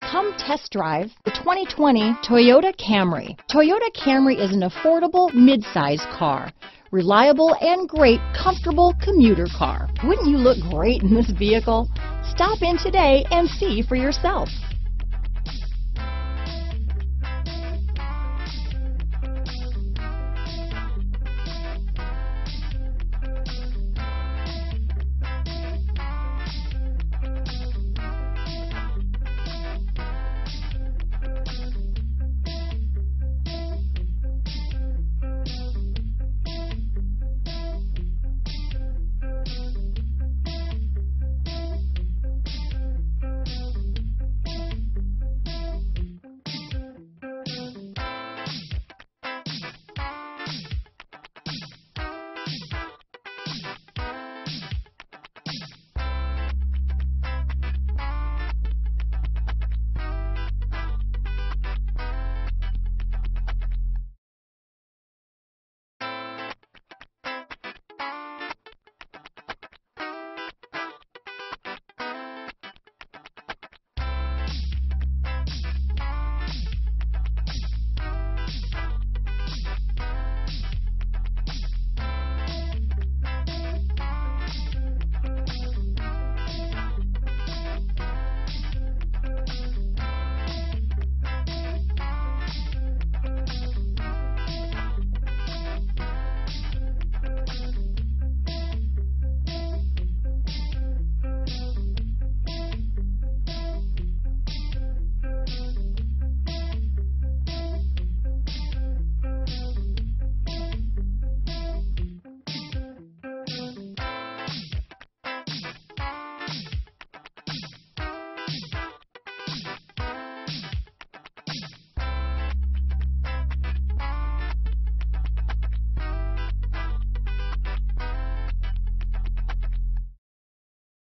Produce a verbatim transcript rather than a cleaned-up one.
Come test drive the twenty twenty Toyota Camry. Toyota Camry is an affordable mid-size car. Reliable and great comfortable commuter car. Wouldn't you look great in this vehicle? Stop in today and see for yourself.